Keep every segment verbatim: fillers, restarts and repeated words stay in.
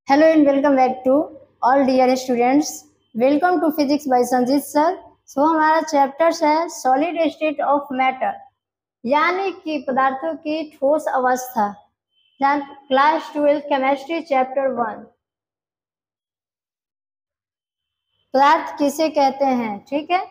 Hello and welcome back to all dear students. Welcome to physics by Sanjeet sir. So हमारा chapters है solid state of matter, यानी कि पदार्थों की ठोस अवस्था. Class twelve chemistry chapter one. पदार्थ किसे कहते हैं? ठीक है,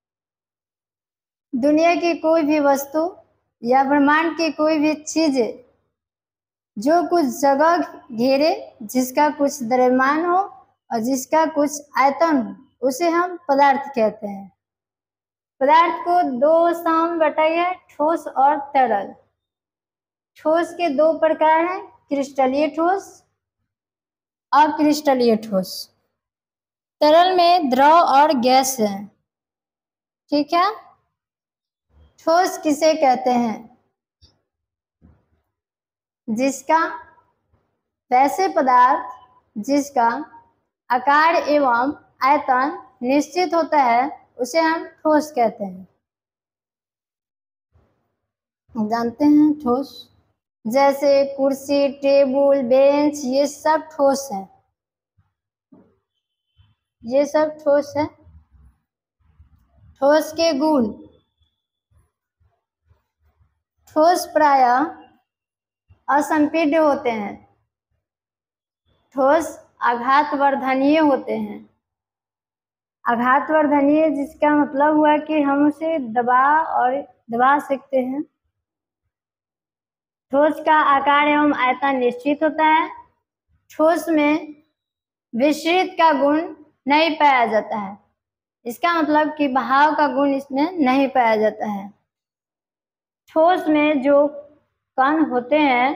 दुनिया की कोई भी वस्तु या ब्रह्मांड की कोई भी चीज जो कुछ जगह घेरे, जिसका कुछ द्रव्यमान हो और जिसका कुछ आयतन हो, उसे हम पदार्थ कहते हैं. पदार्थ को दो अवस्थाओं में बटाया है, ठोस और तरल. ठोस के दो प्रकार हैं, क्रिस्टलीय ठोस और क्रिस्टलीय ठोस. तरल में द्रव और गैस है. ठीक है. ठोस किसे कहते हैं? जिसका वैसे पदार्थ जिसका आकार एवं आयतन निश्चित होता है उसे हम ठोस कहते हैं. जानते हैं ठोस, जैसे कुर्सी, टेबल, बेंच, ये सब ठोस है. ये सब ठोस है. ठोस के गुण. ठोस प्रायः असंपीड्य होते हैं. ठोस आघातवर्धनीय होते हैं. आघातवर्धनीय जिसका मतलब हुआ कि हम उसे दबा और दबा सकते हैं. ठोस का आकार एवं आयतन निश्चित होता है. ठोस में विसरित का गुण नहीं पाया जाता है. इसका मतलब कि बहाव का गुण इसमें नहीं पाया जाता है. ठोस में जो कण होते हैं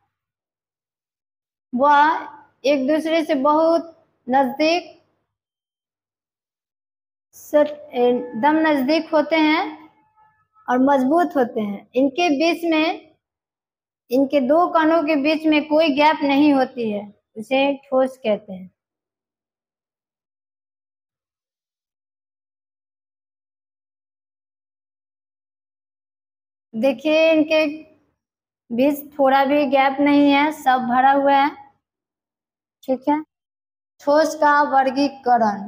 वह एक दूसरे से बहुत नजदीक एकदम नजदीक होते हैं और मजबूत होते हैं. इनके बीच में इनके दो कणों के बीच में कोई गैप नहीं होती है, उसे ठोस कहते हैं. देखिए इनके बीच थोड़ा भी गैप नहीं है, सब भरा हुआ है. ठीक है. ठोस का वर्गीकरण.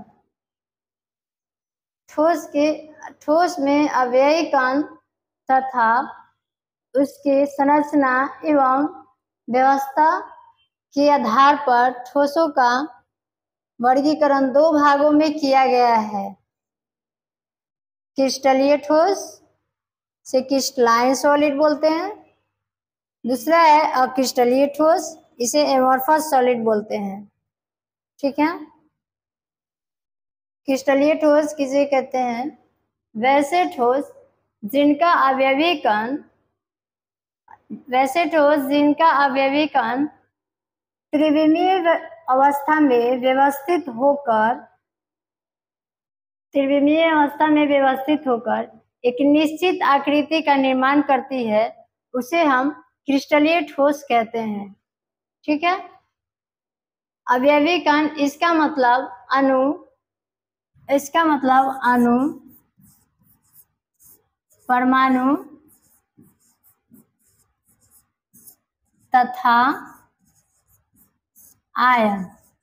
ठोस के ठोस में अवयवी कण तथा उसकी संरचना एवं व्यवस्था के आधार पर ठोसों का वर्गीकरण दो भागों में किया गया है. क्रिस्टलीय ठोस से क्रिस्टलाइन सॉलिड बोलते हैं. दूसरा है अक्रिस्टलीय ठोस, इसे एमोर्फस सॉलिड बोलते हैं. ठीक है. क्रिस्टलीय ठोस किसे कहते हैं? वैसे ठोस जिनका अवयवी कण वैसे ठोस जिनका अवयवी कण त्रिविमीय अवस्था में व्यवस्थित होकर त्रिविमीय अवस्था में व्यवस्थित होकर एक निश्चित आकृति का निर्माण करती है, उसे हम क्रिस्टलीय ठोस कहते हैं. ठीक है. अवयवी कण, इसका मतलब अणु इसका मतलब अणु, परमाणु तथा आयन.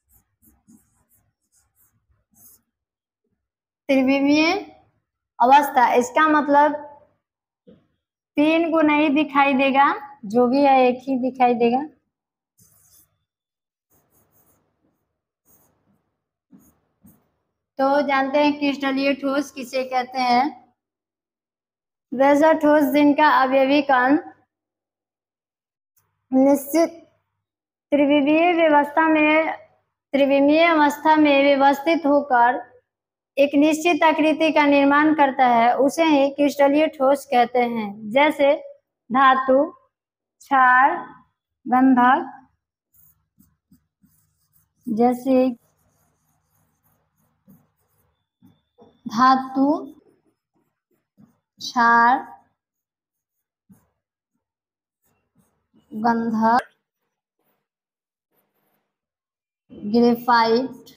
त्रिविमीय अवस्था, इसका मतलब तीन को नहीं दिखाई देगा, जो भी है एक ही दिखाई देगा. तो जानते हैं क्रिस्टलीय ठोस किसे कहते हैं? वैसा ठोस जिनका अवयवी कण निश्चित त्रिविमीय व्यवस्था में त्रिविमीय अवस्था में व्यवस्थित होकर एक निश्चित आकृति का निर्माण करता है, उसे ही क्रिस्टलीय ठोस कहते हैं. जैसे धातु, क्षार, गंधक. जैसे धातु, क्षार, गंधक, ग्रेफाइट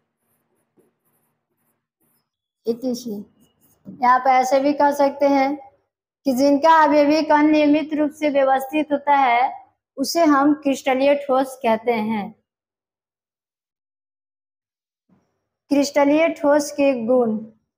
इत्यादि. यहाँ पे ऐसे भी कह सकते हैं कि जिनका अवयवी कण नियमित रूप से व्यवस्थित होता है उसे हम क्रिस्टलीय ठोस कहते हैं. क्रिस्टलीय ठोस के गुण।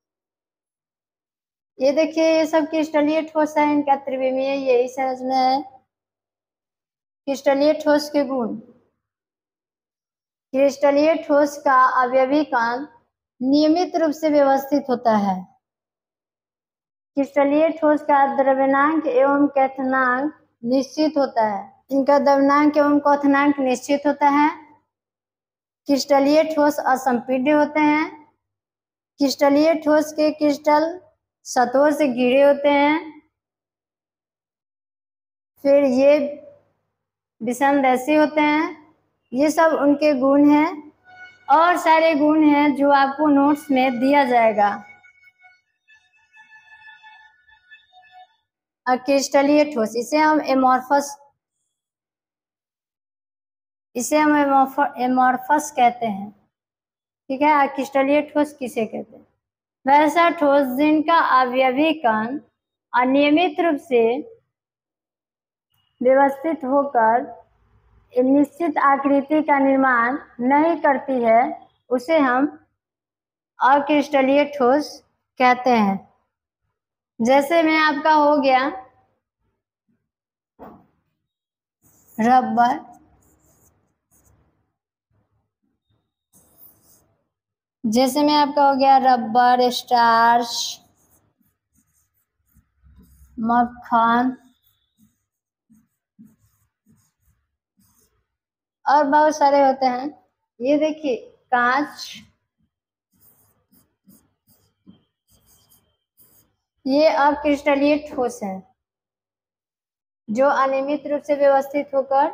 ये देखिए, ये सब क्रिस्टलीय ठोस है, इनका त्रिविमीय यही समझना है। क्रिस्टलीय ठोस के गुण। क्रिस्टलीय ठोस का अवयवीकरण नियमित रूप से व्यवस्थित होता है। क्रिस्टलीय ठोस का द्रव्यनांक एवं क्वथनांक निश्चित होता है। इनका द्रव्यनांक एवं क्वथनांक निश्चित होता है। क्रिस्टलीय ठोस असंपीड्य होते हैं। क्रिस्टलीय ठोस के क्रिस्टल सतहों से घिरे होते हैं। फिर ये विषमदैशी होते हैं। ये सब उनके गुण हैं, और सारे गुण हैं जो आपको नोट्स में दिया जाएगा। क्रिस्टलीय ठोस, इसे हम एमॉर्फस इसे हम एमॉर्फस कहते हैं। ठीक है, क्रिस्टलीय ठोस किसे कहते हैं? वैसा ठोस जिनका अवयवीकरण अनियमित रूप से व्यवस्थित होकर निश्चित आकृति का निर्माण नहीं करती है, उसे हम अक्रिस्टलीय ठोस कहते हैं। जैसे में आपका हो गया रबर, जैसे में आपका हो गया रबर, स्टार्च, मक्खन और बहुत सारे होते हैं। ये देखिए कांच, ये अक्रिस्टलीय ठोस है जो अनियमित रूप से व्यवस्थित होकर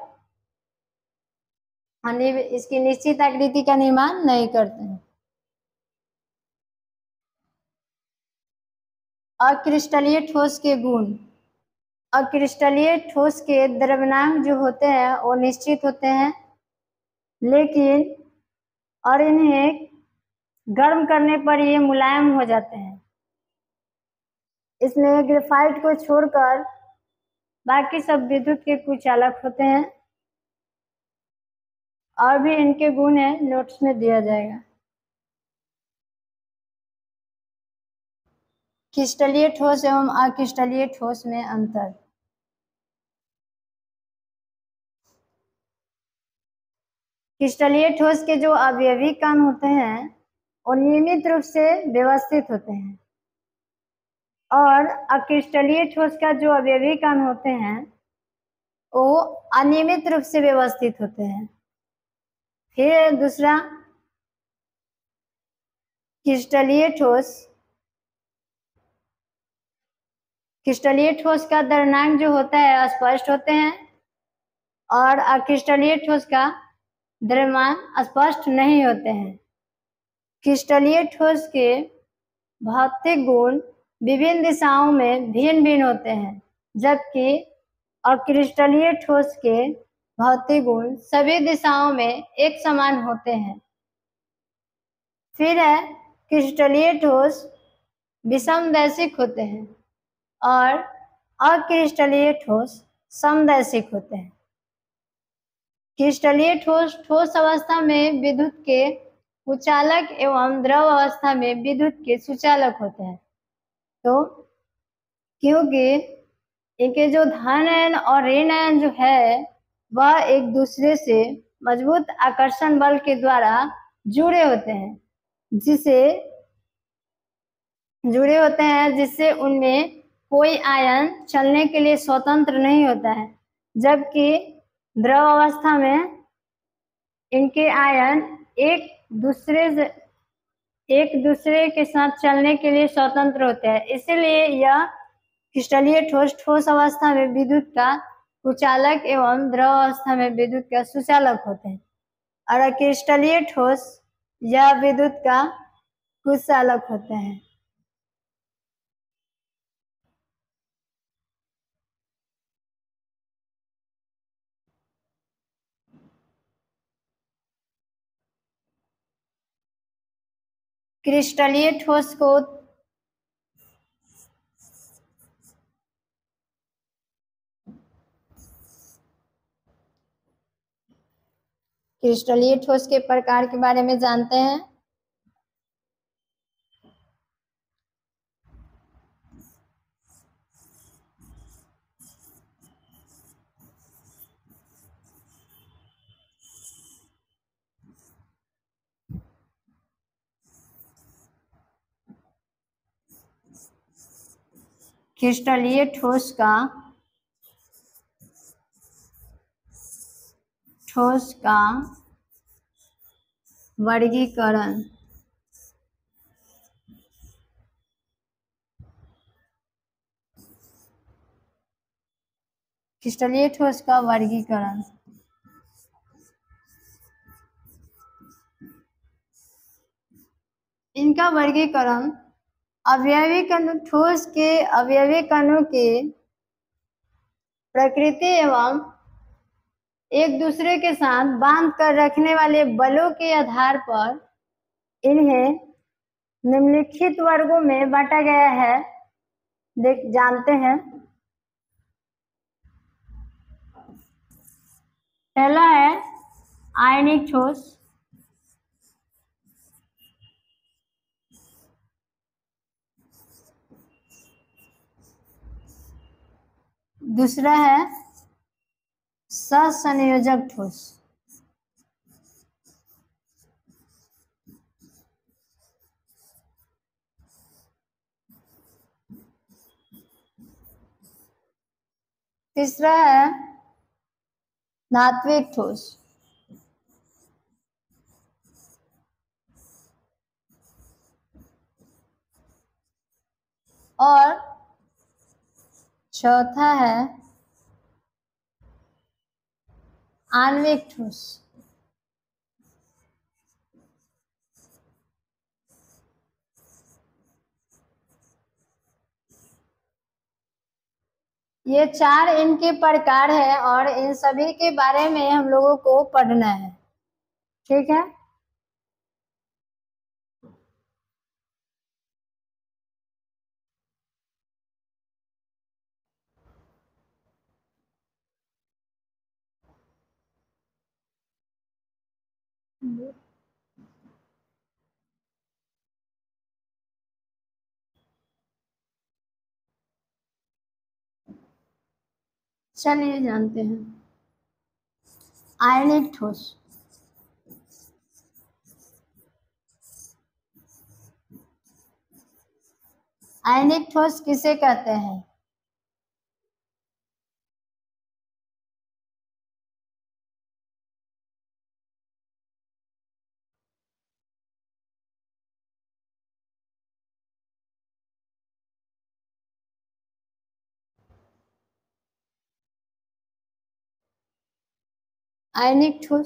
इसकी निश्चित आकृति का निर्माण नहीं करते हैं। अक्रिस्टलीय ठोस के गुण। अक्रिस्टलीय ठोस के द्रव्यनांक जो होते हैं वो निश्चित होते हैं, लेकिन और इन्हें गर्म करने पर ये मुलायम हो जाते हैं। इसमें ग्रेफाइट को छोड़कर बाकी सब विद्युत के कुचालक होते हैं। और भी इनके गुण है, नोट्स में दिया जाएगा। क्रिस्टलीय ठोस एवं अक्रिस्टलीय ठोस में अंतर। क्रिस्टलीय ठोस के जो अवयवी कण होते हैं वो नियमित रूप से व्यवस्थित होते हैं, और अक्रिस्टलीय ठोस का जो अवयवी कण होते हैं वो अनियमित रूप से व्यवस्थित होते हैं। फिर दूसरा, क्रिस्टलीय ठोस क्रिस्टलीय ठोस का द्रव्यनांक जो होता है स्पष्ट होते हैं, और अक्रिस्टलीय ठोस का द्रव्यमान स्पष्ट नहीं होते हैं। क्रिस्टलीय ठोस के भौतिक गुण विभिन्न दिशाओं में भिन्न भिन्न होते हैं, जबकि अक्रिस्टलीय ठोस के भौतिक गुण सभी दिशाओं में एक समान होते हैं। फिर है क्रिस्टलीय ठोस विषमदैशिक होते हैं और अक्रिस्टलीय ठोस समदैशिक होते हैं। क्रिस्टलीय ठोस ठोस अवस्था में विद्युत के कुचालक एवं द्रव अवस्था में विद्युत के सुचालक होते हैं। तो क्योंकि इनके जो धन आयन और ऋण आयन जो है वह एक दूसरे से मजबूत आकर्षण बल के द्वारा जुड़े होते हैं, जिसे जुड़े होते हैं जिससे उनमें कोई आयन चलने के लिए स्वतंत्र नहीं होता है, जबकि द्रव अवस्था में इनके आयन एक दूसरे से एक दूसरे के साथ चलने के लिए स्वतंत्र होते हैं। इसीलिए यह क्रिस्टलीय ठोस ठोस अवस्था में विद्युत का कुचालक एवं द्रव अवस्था में विद्युत का सुचालक होते हैं, और क्रिस्टलीय ठोस यह विद्युत का कुचालक होते हैं। क्रिस्टलीय ठोस को क्रिस्टलीय ठोस के प्रकार के बारे में जानते हैं। क्रिस्टलीय ठोस का ठोस का वर्गीकरण। क्रिस्टलीय ठोस का वर्गीकरण। इनका वर्गीकरण अवयवी कणों ठोस के अवयवी कणों के प्रकृति एवं एक दूसरे के साथ बांध कर रखने वाले बलों के आधार पर इन्हें निम्नलिखित वर्गों में बांटा गया है। देख जानते हैं। पहला है आयनिक ठोस, दूसरा है सहसंयोजक ठोस, तीसरा है धात्विक ठोस, और चौथा है आणविक ठोस। ये चार इनके प्रकार है और इन सभी के बारे में हम लोगों को पढ़ना है। ठीक है। चलिए जानते हैं। आयनिक ठोस। आयनिक ठोस किसे कहते हैं? आयनिक ठोस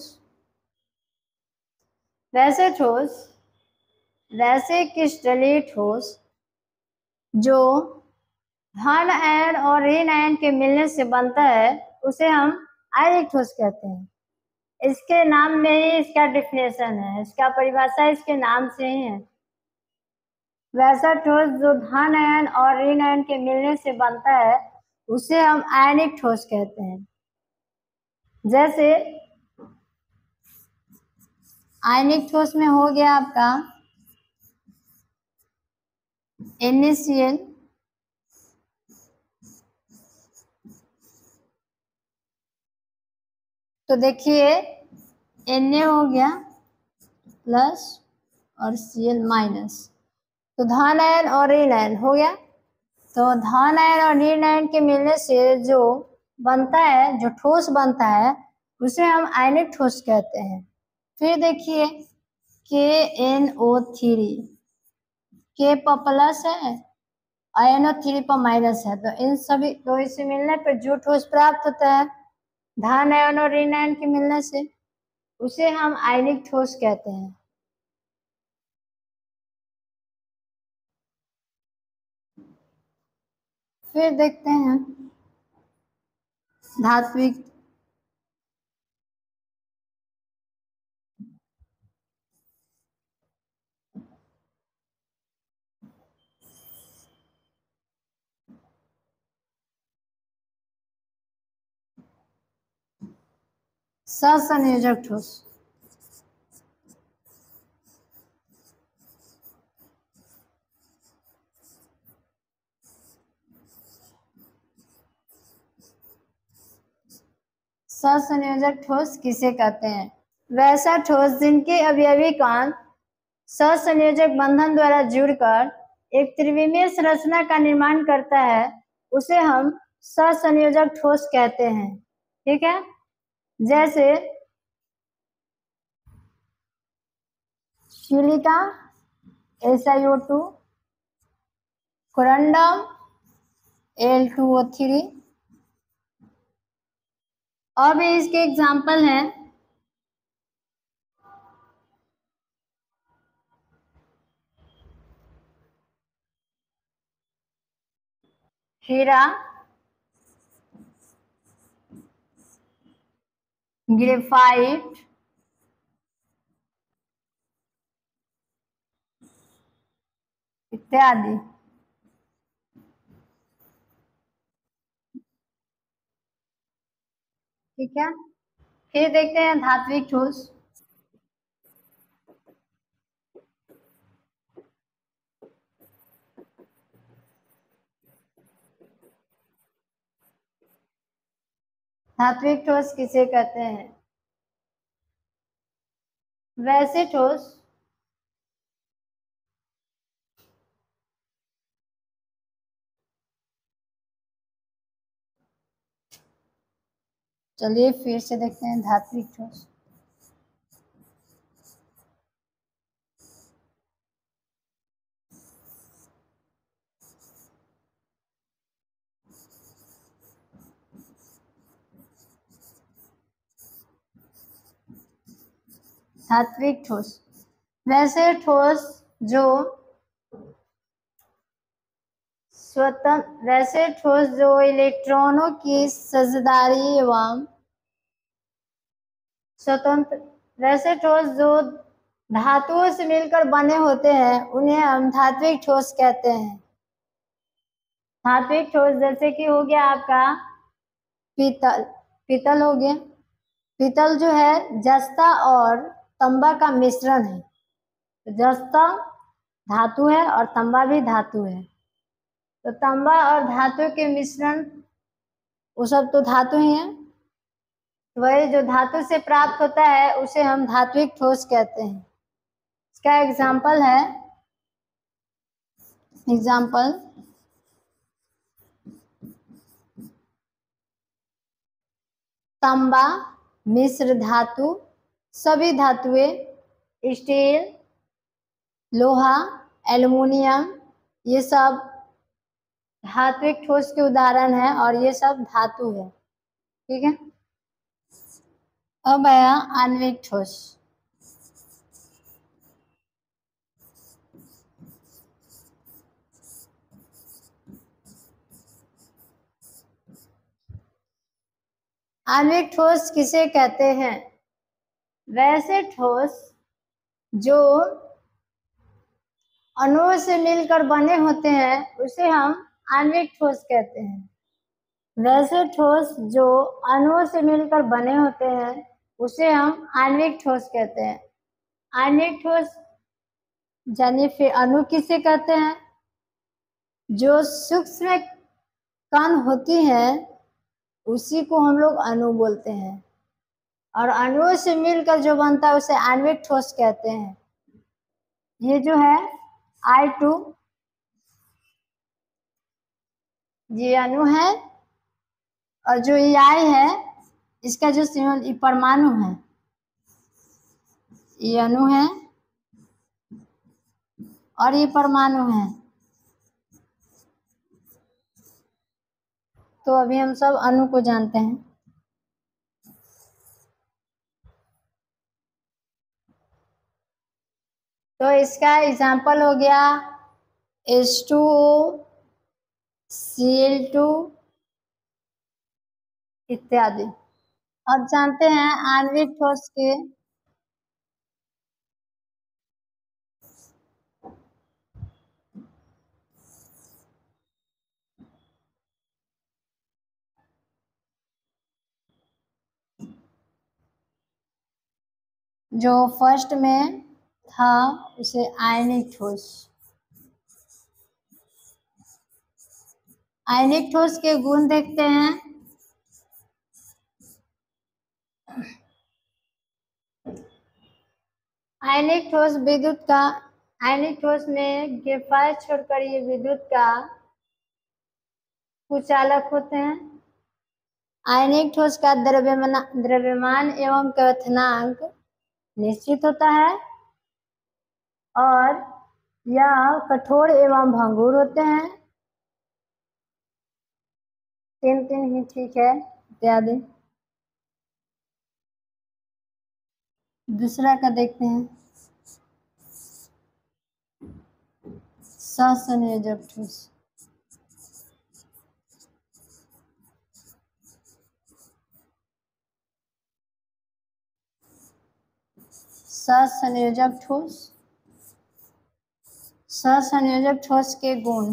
वैसे ठोस वैसे क्रिस्टलीय ठोस जो धन आयन और ऋण आयन के मिलने से बनता है उसे हम आयनिक ठोस कहते हैं। इसके नाम में ही इसका डिफिनेशन है, इसका परिभाषा इसके नाम से ही है। वैसा ठोस जो धन आयन और ऋण आयन के मिलने से बनता है उसे हम आयनिक ठोस कहते हैं। जैसे आयनिक ठोस में हो गया आपका NaCl, तो देखिए Na हो गया प्लस और Cl माइनस, तो धन आयन और ऋण आयन हो गया। तो धन आयन और ऋण आयन के मिलने से जो बनता है, जो ठोस बनता है उसे हम आयनिक ठोस कहते हैं। फिर देखिए के एन ओ थ्री, के पर प्लस है और एन ओ थ्री पर माइनस है, तो इन सभी तो इसे मिलने पर जो ठोस प्राप्त होता है धन आयन और ऋण आयन के मिलने से उसे हम आयनिक ठोस कहते हैं। फिर देखते हैं धात्विक। सहसंयोजक ठोस सहसंयोजक ठोस किसे कहते हैं? वैसा ठोस जिनके अवयवी कण सहसंयोजक बंधन द्वारा जुड़कर एक त्रिविमीय संरचना का निर्माण करता है उसे हम सहसंयोजक ठोस कहते हैं। ठीक है, जैसे silica S I O two, corundum L two O three, और भी इसके एग्जाम्पल हैं। हीरा, ग्रेफाइट, इत्यादि। ठीक है, फिर देखते हैं धात्विक ठोस। धात्विक ठोस किसे कहते हैं? वैसे ठोस चलिए फिर से देखते हैं धात्विक ठोस। धात्विक ठोस वैसे ठोस जो स्वतंत्र वैसे ठोस जो इलेक्ट्रॉनों की साझेदारी एवं स्वतंत्र वैसे ठोस जो धातुओं से मिलकर बने होते हैं उन्हें हम धात्विक ठोस कहते हैं। धात्विक ठोस जैसे कि हो गया आपका पीतल। पीतल हो गया, पीतल जो है जस्ता और तांबा का मिश्रण है। जस्ता धातु है और तांबा भी धातु है, तो तांबा और धातु के मिश्रण, वो सब तो धातु ही है, वही जो धातु से प्राप्त होता है उसे हम धात्विक ठोस कहते हैं। इसका एग्जाम्पल है, एग्जाम्पल तांबा, मिश्र धातु, सभी धातुएं, स्टील, लोहा, एल्युमिनियम, ये सब धात्विक ठोस के उदाहरण है और ये सब धातु है। ठीक है, अब आया आणविक ठोस। आणविक ठोस किसे कहते हैं? वैसे ठोस जो अणुओं से मिलकर बने होते हैं उसे हम आणविक ठोस कहते हैं। वैसे ठोस जो अणुओं से मिलकर बने होते हैं उसे हम आणविक ठोस कहते हैं। आणविक ठोस यानी फिर अणु किसे कहते हैं? जो सूक्ष्म कण होती है उसी को हम लोग अणु बोलते हैं, और अणुओं से मिलकर जो बनता है उसे आणविक ठोस कहते हैं। ये जो है आई टू, ये अणु है, और जो ये आई है इसका जो सिंबल परमाणु है, ये अणु है और ये परमाणु है। तो अभी हम सब अणु को जानते हैं। तो इसका एग्जाम्पल हो गया H two O, C L two इत्यादि। अब जानते हैं आणविक ठोस के जो फर्स्ट में था उसे आयनिक ठोस। आयनिक ठोस के गुण देखते हैं। आयनिक ठोस विद्युत का आयनिक ठोस में ग्रेफाइट छोड़कर ये विद्युत का कुचालक होते हैं। आयनिक ठोस का द्रव्यमान द्रव्यमान एवं क्वथनांक निश्चित होता है और यह कठोर एवं भंगुर होते हैं। तीन तीन ही ठीक है इत्यादि। दूसरा का देखते हैं, सहसंयोजक ठोस। सहसंयोजक ठोस। सहसंयोजक ठोस के गुण।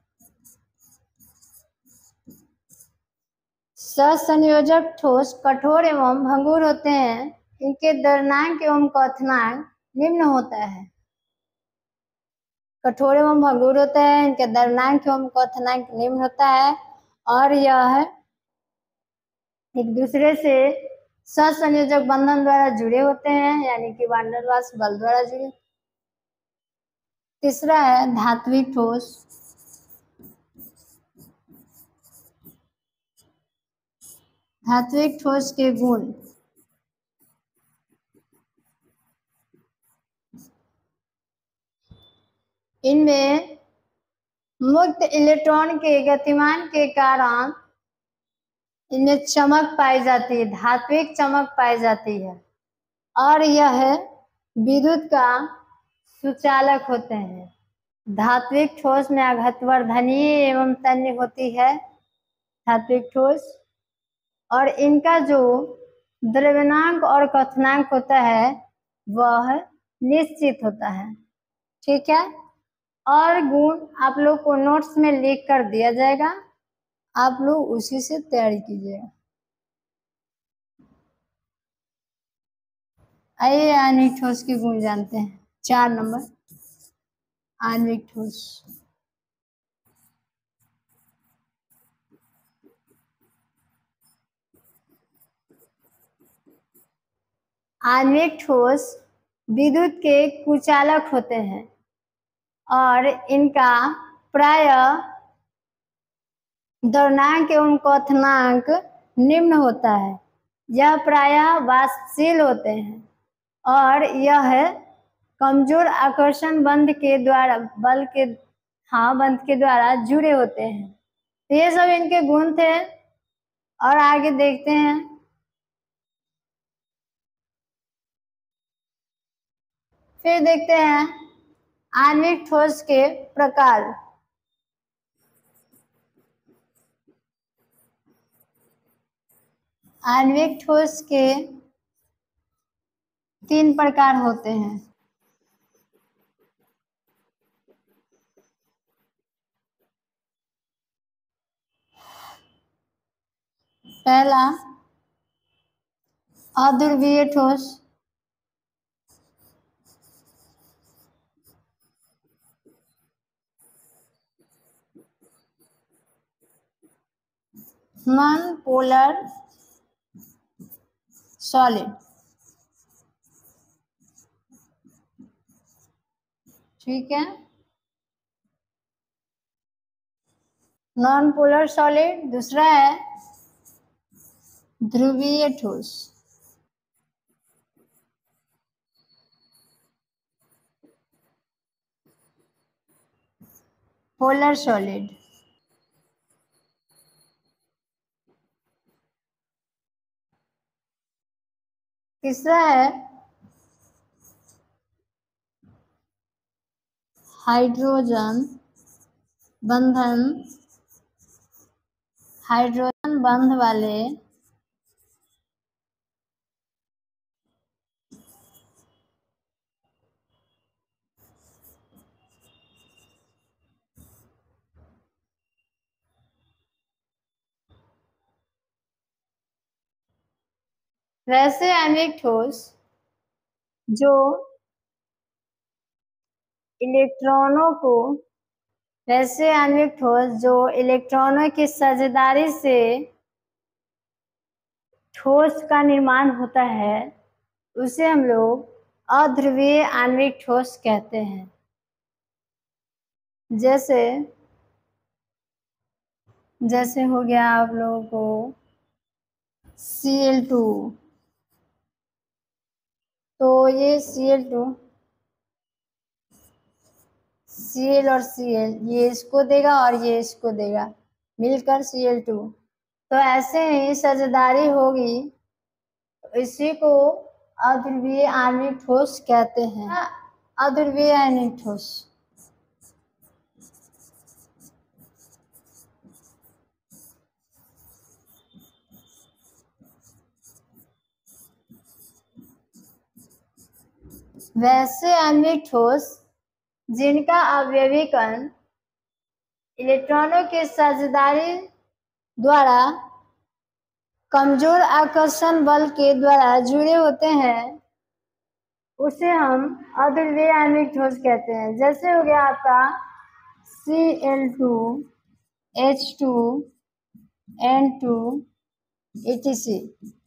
सहसंयोजक ठोस कठोर एवं भंगुर होते हैं। इनके द्रव्यमान एवं क्वथनांक निम्न होता है। कठोर एवं भंगुर होते हैं, इनके द्रव्यमान एवं क्वथनांक निम्न होता है और यह एक दूसरे से सहसंयोजक बंधन द्वारा जुड़े होते हैं, यानी कि वान डेर वाल्स बल द्वारा जुड़े। तीसरा है धात्विक ठोस। धात्विक ठोस के गुण। इनमें मुक्त इलेक्ट्रॉन के गतिमान के कारण इनमें चमक पाई जाती है, धात्विक चमक पाई जाती है और यह विद्युत का सुचालक होते हैं। धात्विक ठोस में आघातवर्धनीय एवं तन्य होती है धात्विक ठोस, और इनका जो द्रव्यमानांक और क्वथनांक होता है वह निश्चित होता है। ठीक है, और गुण आप लोग को नोट्स में लिख कर दिया जाएगा, आप लोग उसी से तैयारी कीजिएगा। आइए आणविक ठोस के गुण जानते हैं। चार नंबर आणविक ठोस। आणविक ठोस विद्युत के कुचालक होते हैं और इनका प्राय द्रव्यमानांक एवं क्वथनांक निम्न होता है। यह प्रायः वाष्पशील होते हैं और यह कमजोर आकर्षण बंध के द्वारा बल के हाँ बंध के द्वारा जुड़े होते हैं। तो ये सब इनके गुण थे और आगे देखते हैं। फिर देखते हैं आणविक ठोस के प्रकार। आणविक ठोस के तीन प्रकार होते हैं। पहला अध्रुवीय ठोस। Non polar solid. ठीक है, नॉन पोलर सॉलिड। दूसरा है ध्रुवीय ठोस। Polar solid. तीसरा है हाइड्रोजन बंधन हाइड्रोजन बंध वाले वैसे आणविक ठोस जो इलेक्ट्रॉनों को वैसे आणविक ठोस जो इलेक्ट्रॉनों की साझेदारी से ठोस का निर्माण होता है उसे हम लोग अध्रुवीय आणविक ठोस कहते हैं। जैसे जैसे हो गया आप लोगों को सी एल टू, तो ये C L two, C L और सी एल ये इसको देगा और ये इसको देगा, मिलकर सी एल टू। तो ऐसे ही साझेदारी होगी, इसी को अध्रुवीय आणविक ठोस कहते हैं। अध्रुवीय आणविक ठोस, वैसे आणविक ठोस जिनका अवयवी कण इलेक्ट्रॉनों की साझेदारी द्वारा कमजोर आकर्षण बल के द्वारा जुड़े होते हैं, उसे हम अध्रुवीय आणविक ठोस कहते हैं। जैसे हो गया आपका C L two, H two, N two, E T C.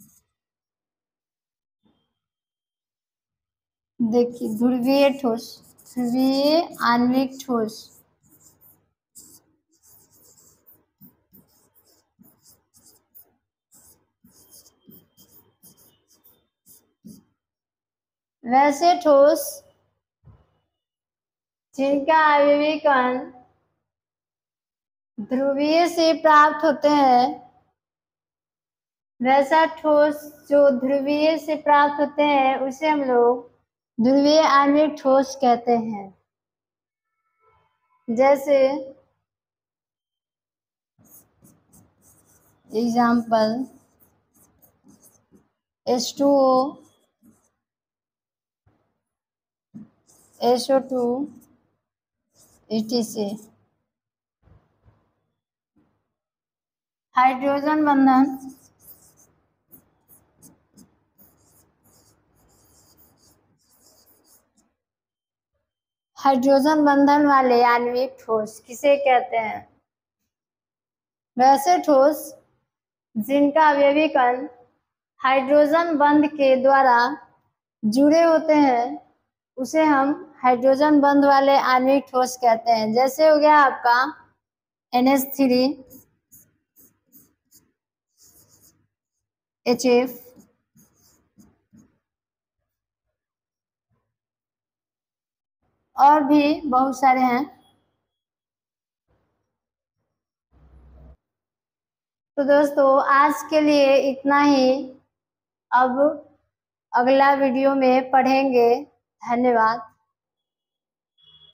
देखिए ध्रुवीय ठोस, ध्रुवीय आणविक ठोस, वैसे ठोस जिनका अवयवी कण ध्रुवीय से प्राप्त होते हैं, वैसा ठोस जो ध्रुवीय से प्राप्त होते हैं उसे हम लोग ध्रुवीय आणविक ठोस कहते हैं। जैसे example H two O, S O two, E T C. Hydrogen बंधन हाइड्रोजन बंधन वाले आणविक ठोस किसे कहते हैं? वैसे ठोस जिनका अवयवी कण हाइड्रोजन बंध के द्वारा जुड़े होते हैं उसे हम हाइड्रोजन बंध वाले आणविक ठोस कहते हैं। जैसे हो गया आपका N H three, H F, और भी बहुत सारे हैं। तो दोस्तों आज के लिए इतना ही, अब अगला वीडियो में पढ़ेंगे। धन्यवाद।